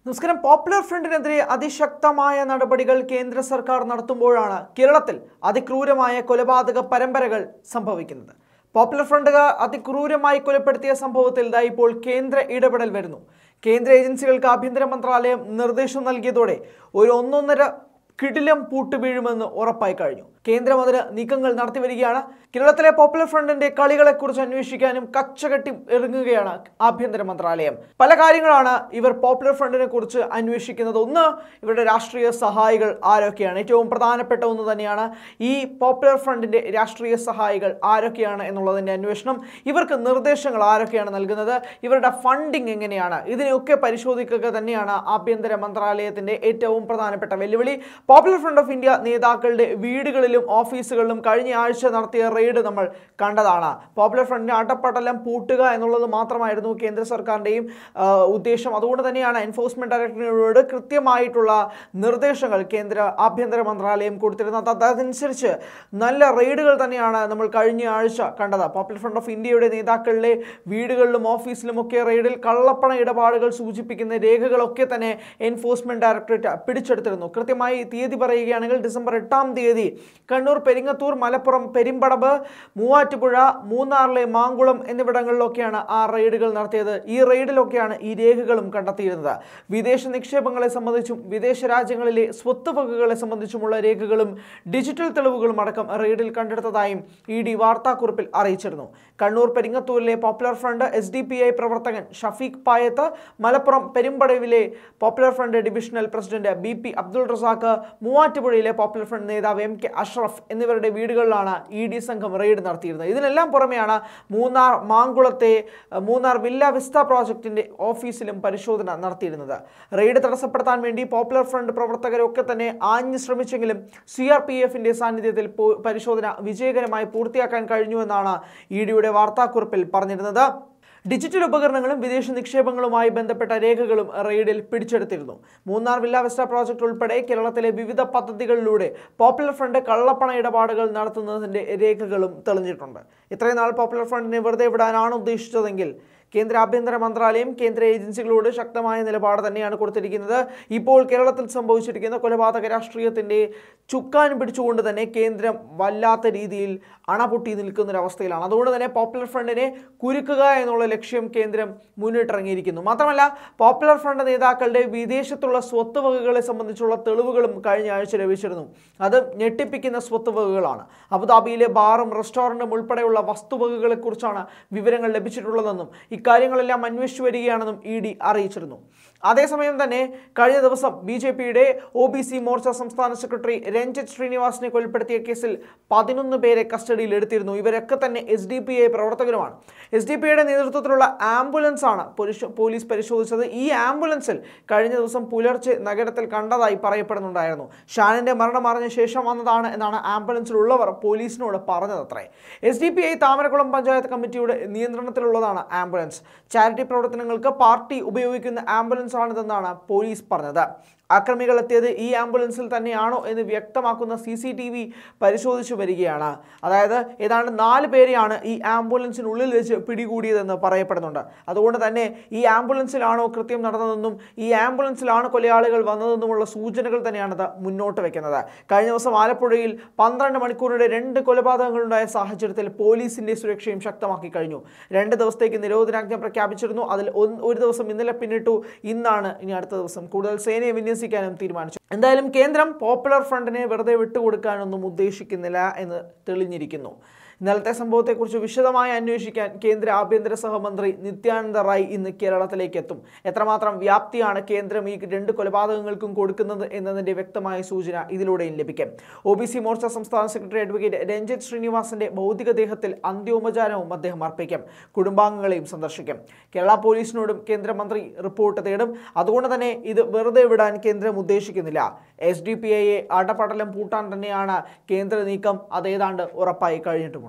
നമസ്കാരം. പോപ്പുലർ ഫ്രണ്ടിനെതിരെ അതിശക്തമായ നടപടികൾ കേന്ദ്ര സർക്കാർ നടത്തുമ്പോഴാണ് കേരളത്തിൽ അതിക്രൂരമായ കൊലപാതക പരമ്പരകൾ സംഭവിക്കുന്നത്. പോപ്പുലർ ഫ്രണ്ട് അതിക്രൂരമായി കൊലപ്പെടുത്തിയ സംഭവത്തിൽ ഇപ്പോൾ കേന്ദ്ര ഇടപെടൽ വരുന്നു. കേന്ദ്ര ഏജൻസികൾക്ക് ആഭ്യന്തര മന്ത്രാലയം നിർദ്ദേശം നൽകിയതോടെ ഒരു ഒന്നൊന്നര കിടിലം പൂട്ടുവീഴുമെന്ന് ഉറപ്പായി കഴിഞ്ഞു. കേന്ദ്രം അതിന് നീക്കങ്ങൾ നടത്തി വരികയാണ്. കേരളത്തിലെ പോപ്പുലർ ഫ്രണ്ടിന്റെ കളികളെക്കുറിച്ച് അന്വേഷിക്കാനും കച്ചകെട്ടി ഇറങ്ങുകയാണ് ആഭ്യന്തര മന്ത്രാലയം. പല കാര്യങ്ങളാണ് ഇവർ പോപ്പുലർ ഫ്രണ്ടിനെ കുറിച്ച് അന്വേഷിക്കുന്നത്. ഒന്ന്, ഇവരുടെ രാഷ്ട്രീയ സഹായികൾ ആരൊക്കെയാണ്. ഏറ്റവും പ്രധാനപ്പെട്ട ഒന്ന് തന്നെയാണ് ഈ പോപ്പുലർ ഫ്രണ്ടിന്റെ രാഷ്ട്രീയ സഹായികൾ ആരൊക്കെയാണ് എന്നുള്ളതിന്റെ അന്വേഷണം. ഇവർക്ക് നിർദ്ദേശങ്ങൾ ആരൊക്കെയാണ് നൽകുന്നത്, ഇവരുടെ ഫണ്ടിങ് എങ്ങനെയാണ്, ഇതിനെയൊക്കെ പരിശോധിക്കുക തന്നെയാണ് ആഭ്യന്തര മന്ത്രാലയത്തിന്റെ ഏറ്റവും പ്രധാനപ്പെട്ട വെല്ലുവിളി. പോപ്പുലർ ഫ്രണ്ട് ഓഫ് ഇന്ത്യ നേതാക്കളുടെ വീടുകളിലും ഓഫീസുകളിലും കഴിഞ്ഞ ആഴ്ച നടത്തിയ റെയ്ഡ് നമ്മൾ കണ്ടതാണ്. പോപ്പുലർ ഫ്രണ്ടിനെ അടപടലം പൂട്ടുക എന്നുള്ളത് മാത്രമായിരുന്നു കേന്ദ്ര സർക്കാരിൻ്റെയും ഉദ്ദേശം. അതുകൊണ്ട് തന്നെയാണ് എൻഫോഴ്സ്മെന്റ് ഡയറക്ടറേറ്റിനോട് കൃത്യമായിട്ടുള്ള നിർദ്ദേശങ്ങൾ കേന്ദ്ര ആഭ്യന്തര മന്ത്രാലയം കൊടുത്തിരുന്നത്. അതനുസരിച്ച് നല്ല റെയ്ഡുകൾ തന്നെയാണ് നമ്മൾ കഴിഞ്ഞ ആഴ്ച കണ്ടത്. പോപ്പുലർ ഫ്രണ്ട് ഓഫ് ഇന്ത്യയുടെ നേതാക്കളുടെ വീടുകളിലും ഓഫീസിലും ഒക്കെ റെയ്ഡിൽ കള്ളപ്പണ ഇടപാടുകൾ സൂചിപ്പിക്കുന്ന രേഖകളൊക്കെ തന്നെ എൻഫോഴ്സ്മെന്റ് ഡയറക്ടറേറ്റ് പിടിച്ചെടുത്തിരുന്നു. കൃത്യമായി തീയതി പറയുകയാണെങ്കിൽ ഡിസംബർ 8-ാം തീയതി കണ്ണൂർ, പെരിങ്ങത്തൂർ, മലപ്പുറം, പെരുമ്പടവ്, മൂവാറ്റുപുഴ, മൂന്നാറിലെ മാങ്കുളം എന്നിവിടങ്ങളിലൊക്കെയാണ് ആ റെയ്ഡുകൾ നടത്തിയത്. ഈ റെയ്ഡിലൊക്കെയാണ് ഈ രേഖകളും കണ്ടെത്തിയിരുന്നത്. വിദേശ നിക്ഷേപങ്ങളെ സംബന്ധിച്ചും വിദേശ രാജ്യങ്ങളിലെ സ്വത്ത് വകകളെ സംബന്ധിച്ചുമുള്ള രേഖകളും ഡിജിറ്റൽ തെളിവുകളും അടക്കം റെയ്ഡിൽ കണ്ടെടുത്തതായും ഇ വാർത്താക്കുറിപ്പിൽ അറിയിച്ചിരുന്നു. കണ്ണൂർ, പെരിങ്ങത്തൂരിലെ പോപ്പുലർ ഫ്രണ്ട് SDPI പ്രവർത്തകൻ ഷഫീഖ് പായത്ത്, മലപ്പുറം പെരുമ്പടവിലെ Popular Front divisional president BP Abdul Razak, മൂവാറ്റുപുഴയിലെ പോപ്പുലർ ഫ്രണ്ട് നേതാവ് MK അഷ്റഫ് എന്നിവരുടെ വീടുകളിലാണ് ED സംഘം റെയ്ഡ് നടത്തിയിരുന്നത്. ഇതിനെല്ലാം പുറമെയാണ് മാങ്കുളത്തെ മൂന്നാർ വില്ല വിസ്ത പ്രോജക്റ്റിന്റെ ഓഫീസിലും പരിശോധന നടത്തിയിരുന്നത്. റെയ്ഡ് തടസ്സപ്പെടുത്താൻ വേണ്ടി പോപ്പുലർ ഫ്രണ്ട് പ്രവർത്തകരൊക്കെ തന്നെ ആഞ്ഞു ശ്രമിച്ചെങ്കിലും CRPFന്റെ സാന്നിധ്യത്തിൽ പരിശോധന വിജയകരമായി പൂർത്തിയാക്കാൻ കഴിഞ്ഞുവെന്നാണ് EDയുടെ വാർത്താക്കുറിപ്പിൽ പറഞ്ഞിരുന്നത്. ഡിജിറ്റൽ ഉപകരണങ്ങളും വിദേശ നിക്ഷേപങ്ങളുമായി ബന്ധപ്പെട്ട രേഖകളും റെയ്ഡിൽ പിടിച്ചെടുത്തിരുന്നു. മൂന്നാർ വില്ല വിസ്റ്റ പ്രോജക്റ്റ് ഉൾപ്പെടെ കേരളത്തിലെ വിവിധ പദ്ധതികളിലൂടെ പോപ്പുലർ ഫ്രണ്ട് കള്ളപ്പണ ഇടപാടുകൾ നടത്തുന്നതിന്റെ രേഖകളും തെളിഞ്ഞിട്ടുണ്ട്. ഇത്രയും നാൾ പോപ്പുലർ ഫ്രണ്ടിനെ വെറുതെ വിടാനാണ് ഉദ്ദേശിച്ചതെങ്കിൽ കേന്ദ്ര ആഭ്യന്തര മന്ത്രാലയം കേന്ദ്ര ഏജൻസികളോട് ശക്തമായ നിലപാട് തന്നെയാണ് കൊടുത്തിരിക്കുന്നത്. ഇപ്പോൾ കേരളത്തിൽ സംഭവിച്ചിരിക്കുന്ന കൊലപാതക രാഷ്ട്രീയത്തിന്റെ ചുക്കാൻ പിടിച്ചുകൊണ്ട് തന്നെ കേന്ദ്രം വല്ലാത്ത രീതിയിൽ അണപൊട്ടി നിൽക്കുന്നൊരവസ്ഥയിലാണ്. അതുകൊണ്ട് തന്നെ പോപ്പുലർ ഫ്രണ്ടിനെ കുരുക്കുക എന്നുള്ള ലക്ഷ്യം കേന്ദ്രം മുന്നിട്ടിറങ്ങിയിരിക്കുന്നു. മാത്രമല്ല, പോപ്പുലർ ഫ്രണ്ട് നേതാക്കളുടെ വിദേശത്തുള്ള സ്വത്ത് വകകളെ സംബന്ധിച്ചുള്ള തെളിവുകളും കഴിഞ്ഞ ആഴ്ച ലഭിച്ചിരുന്നു. അത് ഞെട്ടിപ്പിക്കുന്ന സ്വത്ത് വകകളാണ്. അബുദാബിയിലെ ബാറും റെസ്റ്റോറൻറ്റും ഉൾപ്പെടെയുള്ള വസ്തുവകകളെക്കുറിച്ചാണ് വിവരങ്ങൾ ലഭിച്ചിട്ടുള്ളതെന്നും ഇക്കാര്യങ്ങളെല്ലാം അന്വേഷിച്ചു വരികയാണെന്നും ED അറിയിച്ചിരുന്നു. അതേസമയം തന്നെ കഴിഞ്ഞ ദിവസം BJPയുടെ OBC മോർച്ച സംസ്ഥാന സെക്രട്ടറി രഞ്ജിത്ത് ശ്രീനിവാസിനെ കൊലപ്പെടുത്തിയ കേസിൽ 11 പേരെ കസ്റ്റഡിയിൽ എടുത്തിരുന്നു. ഇവരൊക്കെ തന്നെ SDPI പ്രവർത്തകരുമാണ്. SDPIയുടെ നേതൃത്വത്തിലുള്ള ആംബുലൻസ് ആണ് പോലീസ് പരിശോധിച്ചത്. ഈ ആംബുലൻസിൽ കഴിഞ്ഞ ദിവസം പുലർച്ചെ നഗരത്തിൽ കണ്ടതായി പറയപ്പെടുന്നുണ്ടായിരുന്നു. ഷാനിന്റെ മരണം അറിഞ്ഞ ശേഷം വന്നതാണ് എന്നാണ് ആംബുലൻസിലുള്ളവർ പോലീസിനോട് പറഞ്ഞതത്രേ. SDPI താമരക്കുളം പഞ്ചായത്ത് കമ്മിറ്റിയുടെ നിയന്ത്രണത്തിലുള്ളതാണ് ആംബുലൻസ്. ചാരിറ്റി പ്രവർത്തനങ്ങൾക്ക് പാർട്ടി ഉപയോഗിക്കുന്ന ആംബുലൻസ് ആണിതെന്നാണ് പോലീസ് പറഞ്ഞത്. ആക്രമികൾ എത്തിയത് ഈ ആംബുലൻസിൽ തന്നെയാണോ എന്ന് വ്യക്തമാക്കുന്ന CCTV പരിശോധിച്ചു വരികയാണ്. അതായത് ഏതാണ്ട് 4 പേരെയാണ് ഈ ആംബുലൻസിനുള്ളിൽ വെച്ച് പിടികൂടിയതെന്ന് പറയപ്പെടുന്നുണ്ട്. അതുകൊണ്ട് തന്നെ ഈ ആംബുലൻസിലാണോ കൃത്യം നടന്നതെന്നും ഈ ആംബുലൻസിലാണ് കൊലയാളികൾ വന്നതെന്നുമുള്ള സൂചനകൾ തന്നെയാണത് മുന്നോട്ട് വെക്കുന്നത്. കഴിഞ്ഞ ദിവസം ആലപ്പുഴയിൽ 12 മണിക്കൂറിനിടെ 2 കൊലപാതകങ്ങളുണ്ടായ സാഹചര്യത്തിൽ പോലീസിന്റെ സുരക്ഷയും ശക്തമാക്കി കഴിഞ്ഞു. 2 ദിവസത്തേക്ക് നിരോധനാജ്ഞ പ്രഖ്യാപിച്ചിരുന്നു. അതിൽ ഒരു ദിവസം ഇന്നലെ പിന്നിട്ടു. ഇന്നാണ് ഇനി അടുത്ത ദിവസം കൂടുതൽ സേനയെ വിന്യസിക്കാനും തീരുമാനിച്ചു. എന്തായാലും കേന്ദ്രം പോപ്പുലർ ഫ്രണ്ടിനെ വെറുതെ വിട്ടുകൊടുക്കാനൊന്നും ഉദ്ദേശിക്കുന്നില്ല എന്ന് തെളിഞ്ഞിരിക്കുന്നു. ഇന്നലത്തെ സംഭവത്തെക്കുറിച്ച് വിശദമായി അന്വേഷിക്കാൻ കേന്ദ്ര ആഭ്യന്തര സഹമന്ത്രി നിത്യാനന്ദ റായ് ഇന്ന് കേരളത്തിലേക്ക് എത്തും. എത്രമാത്രം വ്യാപ്തിയാണ് കേന്ദ്രം ഈ 2 കൊലപാതകങ്ങൾക്കും കൊടുക്കുന്നത് എന്നതിന്റെ വ്യക്തമായ സൂചന ഇതിലൂടെയും ലഭിക്കും. OBC മോർച്ച സംസ്ഥാന സെക്രട്ടറി അഡ്വക്കേറ്റ് രഞ്ജിത്ത് ശ്രീനിവാസിന്റെ ഭൗതികദേഹത്തിൽ അന്ത്യോപചാരവും അദ്ദേഹം അർപ്പിക്കും. കുടുംബാംഗങ്ങളെയും സന്ദർശിക്കും. കേരള പോലീസിനോടും കേന്ദ്രമന്ത്രി റിപ്പോർട്ട് തേടും. അതുകൊണ്ട് തന്നെ ഇത് വെറുതെ വിടാൻ കേന്ദ്രം ഉദ്ദേശിക്കുന്നില്ല. SDPIയെ അടപടലം പൂട്ടാൻ തന്നെയാണ് കേന്ദ്ര നീക്കം. അതേതാണ്ട് ഉറപ്പായി കഴിഞ്ഞിട്ടുമുണ്ട്.